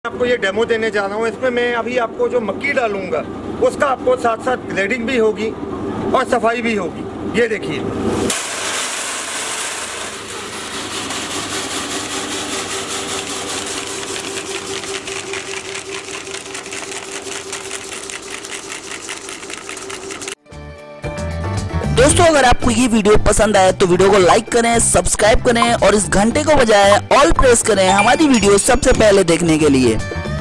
आपको ये डेमो देने जा रहा हूँ। इसमें मैं अभी आपको जो मक्की डालूंगा उसका आपको साथ साथ ग्रेडिंग भी होगी और सफाई भी होगी। ये देखिए, दोस्तों अगर आपको ये वीडियो पसंद आए तो वीडियो को लाइक करें, सब्सक्राइब करें और इस घंटे को बजाय ऑल प्रेस करें हमारी वीडियो सबसे पहले देखने के लिए।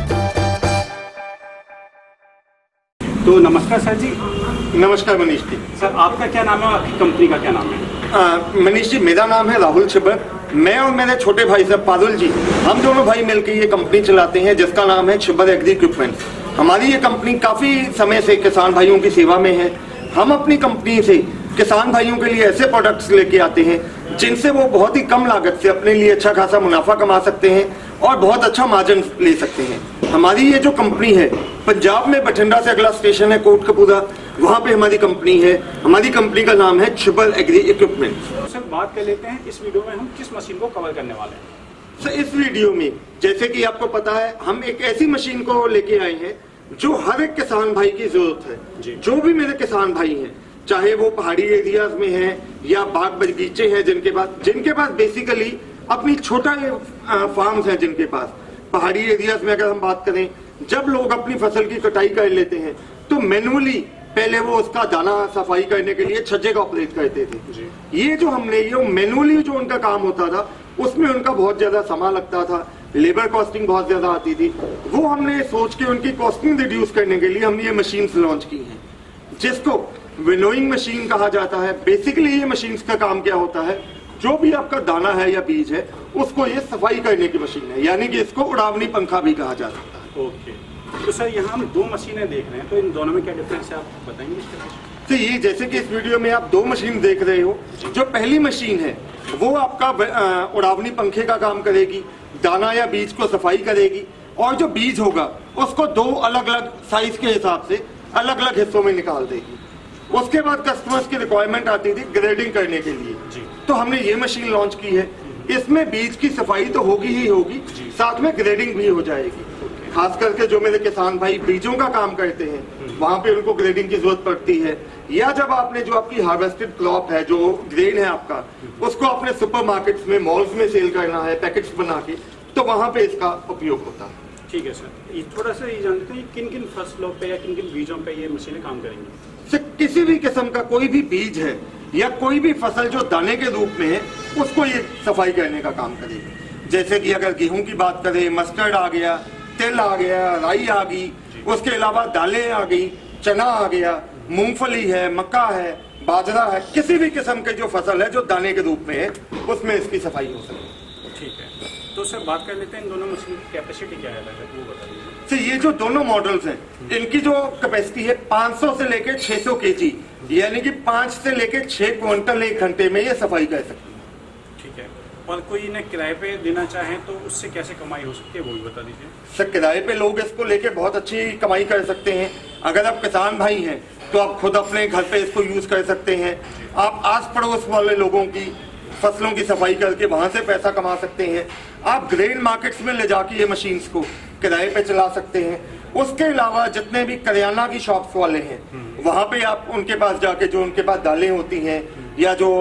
तो नमस्कार सर जी। नमस्कार मनीष जी। सर आपका क्या नाम है और आपकी कंपनी का क्या नाम है? मनीष जी, मेरा नाम है राहुल छिब्बर। मैं और मेरे छोटे भाई साहब पारुल जी, हम दोनों भाई मिलकर ये कंपनी चलाते हैं जिसका नाम है छिब्बर एग्री इक्विपमेंट। हमारी ये कंपनी काफी समय से किसान भाइयों की सेवा में है। हम अपनी कंपनी से किसान भाइयों के लिए ऐसे प्रोडक्ट्स लेके आते हैं जिनसे वो बहुत ही कम लागत से अपने लिए अच्छा खासा मुनाफा कमा सकते हैं और बहुत अच्छा मार्जिन ले सकते हैं। हमारी ये जो कंपनी है, पंजाब में बठिंडा से अगला स्टेशन है कोटकपूरा, वहाँ पे हमारी कंपनी है। हमारी कंपनी का नाम है छिब्बर एग्री इक्विपमेंट। सर बात कर लेते हैं इस वीडियो में हम किस मशीन को कवर करने वाले हैं। सर इस वीडियो में जैसे कि आपको पता है, हम एक ऐसी मशीन को लेके आए हैं जो हर एक किसान भाई की जरूरत है। जो भी मेरे किसान भाई हैं, चाहे वो पहाड़ी एरियाज में हैं या बाग बगीचे हैं, जिनके पास बेसिकली अपनी छोटा फार्म्स हैं, जिनके पास पहाड़ी एरियाज में अगर हम बात करें, जब लोग अपनी फसल की कटाई कर लेते हैं तो मैनुअली पहले वो उसका दाना सफाई करने के लिए छज्जे का ऑपरेट करते थे। ये जो हमने ये मैनुअली जो उनका काम होता था उसमें उनका बहुत ज्यादा समय लगता था, लेबर कॉस्टिंग बहुत ज्यादा आती थी। वो हमने सोच के उनकी कॉस्टिंग रिड्यूस करने के लिए हमने ये मशीन लॉन्च की है जिसको विनोइंग मशीन कहा जाता है। बेसिकली ये मशीन का काम क्या होता है, जो भी आपका दाना है या बीज है उसको ये सफाई करने की मशीन है, यानी कि इसको उड़ावनी पंखा भी कहा जा सकता है। ओके, तो सर यहाँ हम दो मशीनें देख रहे हैं, तो इन दोनों में क्या डिफरेंस है आप बताएंगे? तो ये जैसे कि इस वीडियो में आप दो मशीन देख रहे हो, जो पहली मशीन है वो आपका उड़ावनी पंखे का काम करेगी, दाना या बीज को सफाई करेगी और जो बीज होगा उसको दो अलग अलग साइज के हिसाब से अलग अलग हिस्सों में निकाल देगी। उसके बाद कस्टमर्स की रिक्वायरमेंट आती थी ग्रेडिंग करने के लिए, तो हमने ये मशीन लॉन्च की है। इसमें बीज की सफाई तो होगी ही होगी, साथ में ग्रेडिंग भी हो जाएगी। खास करके जो मेरे किसान भाई बीजों का काम करते हैं वहां पे उनको ग्रेडिंग की जरूरत पड़ती है, या जब आपने जो आपकी हार्वेस्टेड क्रॉप है, जो ग्रेन है आपका, उसको अपने सुपरमार्केट्स में, मॉल्स में सेल करना है पैकेट्स बना के, तो वहां पे इसका उपयोग होता है। ठीक है सर, ये थोड़ा सा ये जानते हैं किन किन फसलों पे या किन किन बीजों पे ये मशीनें काम करेंगी? किसी भी किस्म का कोई भी बीज है या कोई भी फसल जो दाने के रूप में है उसको ये सफाई करने का काम करेगी। जैसे कि अगर गेहूं की बात करें, मस्टर्ड आ गया, तिल आ गया, राई आ गई, उसके अलावा दालें आ गई, चना आ गया, मूंगफली है, मक्का है, बाजरा है, किसी भी किस्म के जो फसल है जो दाने के रूप में है उसमें इसकी सफाई हो सके। ठीक है, तो सर बात कर लेते हैं इन दोनों मशीन की कैपेसिटी क्या है, वो बता दीजिए। तो ये जो दोनों मॉडल्स हैं इनकी जो कैपेसिटी है 500 से लेकर 600 केजी, यानी कि 5 से लेकर 6 क्विंटल एक घंटे में ये सफाई कर सकती है। ठीक है, और कोई इन्हें किराए पे देना चाहे तो उससे कैसे कमाई हो सकती है, वो भी बता दीजिए। सर किराए पे लोग इसको लेके बहुत अच्छी कमाई कर सकते हैं। अगर आप किसान भाई हैं तो आप खुद अपने घर पे इसको यूज कर सकते हैं। आप आस पड़ोस वाले लोगों की फसलों की सफाई करके वहां से पैसा कमा सकते हैं। आप ग्रेन मार्केट्स में ले जाके ये मशीन्स को किराए पे चला सकते हैं। उसके अलावा जितने भी करियाना की शॉप्स वाले हैं वहां पे आप उनके पास जाके, जो उनके पास दालें होती हैं या जो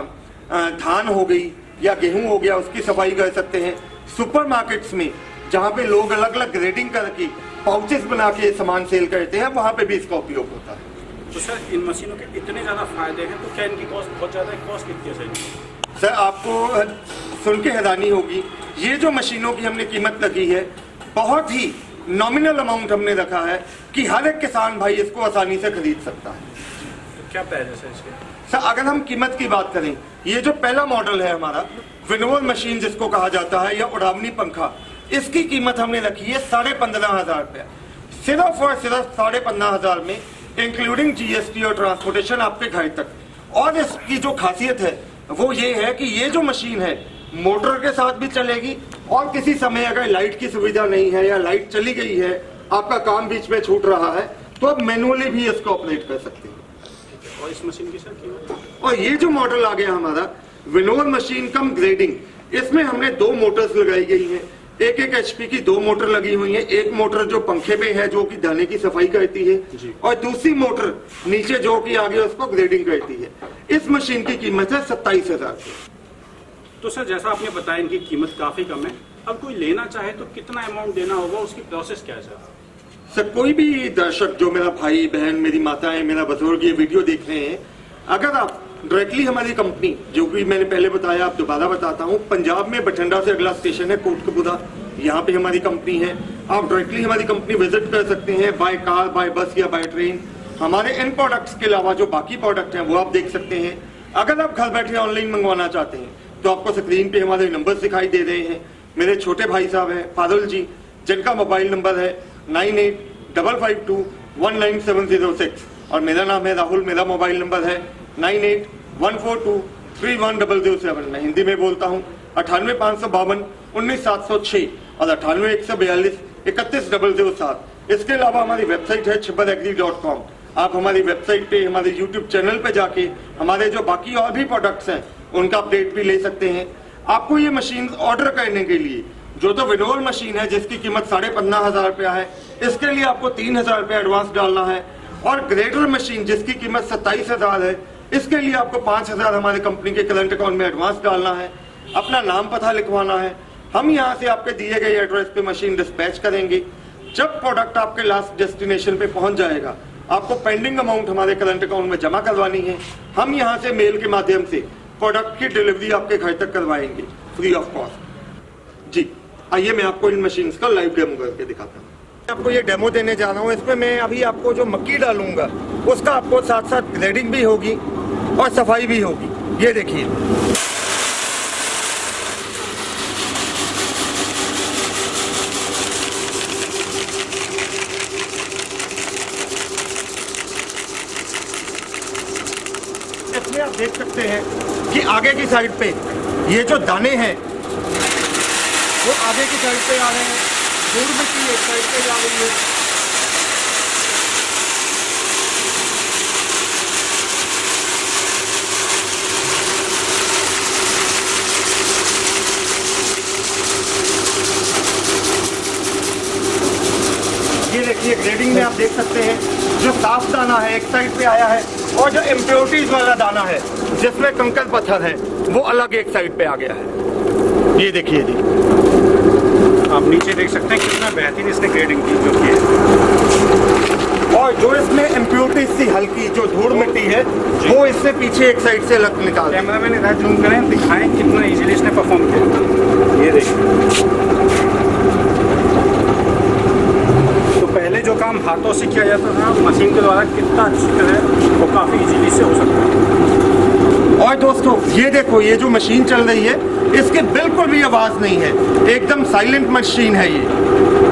धान हो गई या गेहूं हो गया, उसकी सफाई कर सकते हैं। सुपरमार्केट्स में जहाँ पे लोग अलग अलग ग्रेडिंग करके पाउचेस बना के सामान सेल करते हैं, वहां पे भी इसका उपयोग होता है। तो सर इन मशीनों के इतने ज्यादा फायदे हैं, तो क्या इनकी कॉस्ट बहुत ज्यादा है? कॉस्ट कितनी है सर? आपको सुन के हैरानी होगी, ये जो मशीनों की हमने कीमत लगी है बहुत ही नॉमिनल अमाउंट हमने रखा है कि हर एक किसान भाई इसको आसानी से खरीद सकता है। तो क्या प्राइस है सर इसके? सर अगर हम कीमत की बात करें, ये जो पहला मॉडल है हमारा विनोवर मशीन जिसको कहा जाता है, या उड़ावनी पंखा, इसकी कीमत हमने रखी है 15,500 रुपया। सिर्फ और सिर्फ 15,500 में इंक्लूडिंग जीएसटी और ट्रांसपोर्टेशन आपके घर तक। और इसकी जो खासियत है वो ये है कि ये जो मशीन है मोटर के साथ भी चलेगी, और किसी समय अगर लाइट की सुविधा नहीं है या लाइट चली गई है, आपका काम बीच में छूट रहा है, तो आप मैनुअली भी इसको ऑपरेट कर सकते हैं। और इस मशीन की सर कीमत? और ये जो मॉडल आ गया हमारा विनोवर मशीन कम ग्रेडिंग, इसमें हमने 2 मोटर्स लगाई गई हैं। एक HP की 2 मोटर लगी हुई है। एक मोटर जो पंखे पे है जो कि दाने की सफाई करती है और दूसरी मोटर नीचे जो कि आगे उसको ग्रेडिंग करती है। इस मशीन की कीमत है 27,000। तो सर जैसा आपने बताया इनकी कीमत काफी कम है, अब कोई लेना चाहे तो कितना अमाउंट देना होगा, उसकी प्रोसेस क्या है सर? कोई भी दर्शक जो मेरा भाई बहन मेरी माताएं मेरा बुजुर्ग ये वीडियो देख रहे हैं, अगर आप डायरेक्टली हमारी कंपनी, जो कि मैंने पहले बताया आप दोबारा बताता हूँ, पंजाब में बठिंडा से अगला स्टेशन है कोटकपुरा, यहाँ पे हमारी कंपनी है। आप डायरेक्टली हमारी कंपनी विजिट कर सकते हैं बाय कार, बाय बस या बाय ट्रेन। हमारे इन प्रोडक्ट्स के अलावा जो बाकी प्रोडक्ट हैं वो आप देख सकते हैं। अगर आप घर बैठे ऑनलाइन मंगवाना चाहते हैं तो आपको स्क्रीन पे हमारे नंबर दिखाई दे रहे हैं। मेरे छोटे भाई साहब हैं फादुल जी, जिनका मोबाइल नंबर है 9855219706 और मेरा नाम है राहुल, मेरा मोबाइल नंबर है 9814231007। मैं हिंदी में बोलता हूँ 9855519706 और 9814231007। इसके अलावा हमारी वेबसाइट है chibbaragri.com। आप हमारी वेबसाइट पे हमारे YouTube चैनल पे जाके हमारे जो बाकी और भी प्रोडक्ट्स हैं उनका अपडेट भी ले सकते हैं। आपको ये मशीन ऑर्डर करने के लिए जो तो विनोल मशीन है जिसकी कीमत 15,500 रुपया है, इसके लिए आपको 3,000 रुपया एडवांस डालना है। और ग्रेडर मशीन जिसकी कीमत 27,000 है, इसके लिए आपको 5,000 हमारे कंपनी के करंट अकाउंट में एडवांस डालना है। अपना नाम पता लिखवाना है। हम यहाँ से आपके दिए गए एड्रेस पे मशीन डिस्पैच करेंगे। जब प्रोडक्ट आपके लास्ट डेस्टिनेशन पे पहुंच जाएगा, आपको पेंडिंग अमाउंट हमारे करंट अकाउंट में जमा करवानी है। हम यहाँ से मेल के माध्यम से प्रोडक्ट की डिलीवरी आपके घर तक करवाएंगे फ्री ऑफ कॉस्ट। जी आइए मैं आपको इन मशीन्स का लाइव डेमो करके दिखाता हूँ। आपको ये डेमो देने जा रहा हूँ। इसमें मैं अभी आपको जो मक्की डालूंगा उसका आपको साथ साथ ग्रेडिंग भी होगी और सफाई भी होगी। ये देखिए, इसमें आप देख सकते हैं कि आगे की साइड पे ये जो दाने हैं वो आगे की साइड पे आ रहे हैं, धूल मिट्टी एक साइड पे जा रही है। ये देखिए ग्रेडिंग में आप देख सकते हैं जो साफ दाना है एक साइड पे आया है और जो इम्प्योरिटीज वाला दाना है जिसमें कंकड़ पत्थर है वो अलग एक साइड पे आ गया है। ये देखिए जी, आप नीचे देख सकते हैं कितना बेहतरीन इसने ग्रेडिंग की जो की है। और जो इसमें इम्प्योरिटीज सी हल्की जो धूल मिट्टी है वो इससे पीछे एक साइड से अलग निकाल। कैमरा मैन इधर जूम करें, दिखाएं कितना इजीली इसने परफॉर्म किया। ये देखिए, तो पहले जो काम हाथों से किया जाता था मशीन के द्वारा कितना अच्छा है वो काफी इजीली से हो सकता है। और दोस्तों ये देखो, ये जो मशीन चल रही है इसकी बिल्कुल भी आवाज नहीं है, एकदम साइलेंट मशीन है ये।